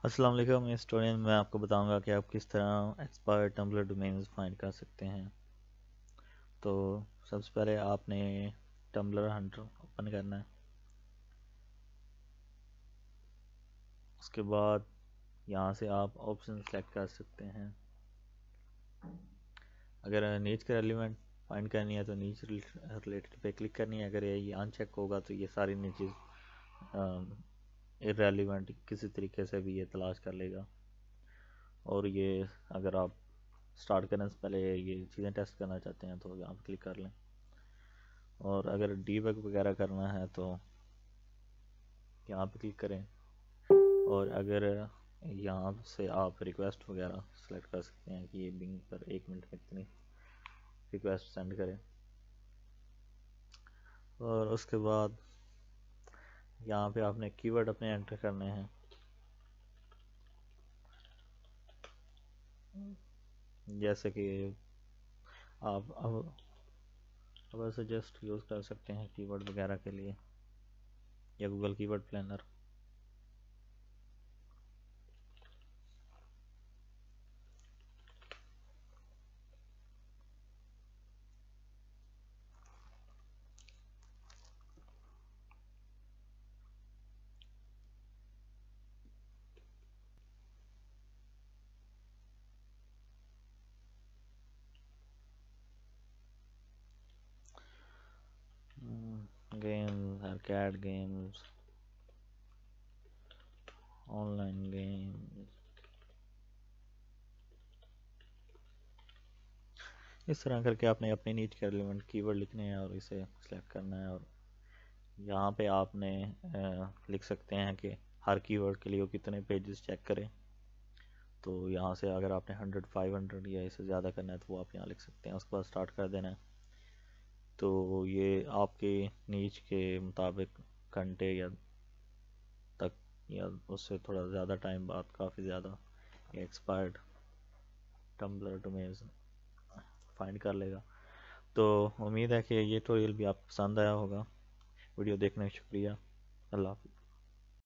السلام علیکم، اس ٹیوٹوریل میں آپ کو بتاؤں گا کہ آپ کس طرح ایکسپائرڈ ٹمبلر ڈومینز فائنڈ کر سکتے ہیں۔ تو سب سے پہلے آپ نے ٹمبلر ہنٹر اوپن کرنا ہے۔ اس کے بعد یہاں سے آپ آپشن سلیکٹ کر سکتے ہیں۔ اگر نیچ کا ریلیونٹ فائنڈ کرنی ہے تو نیچ ریلیٹڈ پہ کلک کرنی ہے۔ اگر یہ ان چیک ہوگا تو یہ ساری نیچز irrelevant کسی طریقے سے بھی یہ تلاش کر لے گا۔ اور یہ اگر آپ سٹارٹ کرنے سے پہلے یہ چیزیں ٹیسٹ کرنا چاہتے ہیں تو یہاں پہ کلک کر لیں۔ اور اگر ڈی بگ وغیرہ کرنا ہے تو یہاں پہ کلک کریں، اور اگر یہاں سے آپ ریکویسٹ وغیرہ سلیکٹ کر سکتے ہیں کہ یہ بنگ پر 1 منٹ میں کتنی ریکویسٹ سینڈ کریں۔ اور اس کے بعد یہاں پہ آپ نے کی ورڈ اپنے انٹر کرنے ہیں، جیسے کہ آپ اب سجیسٹ یوز کر سکتے ہیں کی ورڈ وغیرہ کے لیے، یا Google keyword planner. Games, arcade games, online games, اس طرح کر کے آپ نے اپنے نیچ کے ریلیونٹ کی ورڈ لکھنے ہیں اور اسے سلیکٹ کرنا ہے۔ اور یہاں پہ آپ نے لکھ سکتے ہیں کہ ہر کی ورڈ کے لیے وہ کتنے پیجز چیک کریں۔ تو یہاں سے اگر آپ نے 100، 500 یا اس سے زیادہ کرنا ہے تو وہ آپ یہاں لکھ سکتے ہیں۔ اس کے بعد سٹارٹ کر دینا ہے۔ تو یہ آپ کے نیچ کے مطابق گھنٹے یا تک یا اس سے تھوڑا زیادہ ٹائم بعد کافی زیادہ یہ ایکسپائرڈ ٹمبلر ڈومینز فائنڈ کر لے گا۔ تو امید ہے کہ یہ ٹیوٹوریل بھی آپ کو پسند آیا ہوگا۔ ویڈیو دیکھنے کا شکریہ۔ اللہ حافظ۔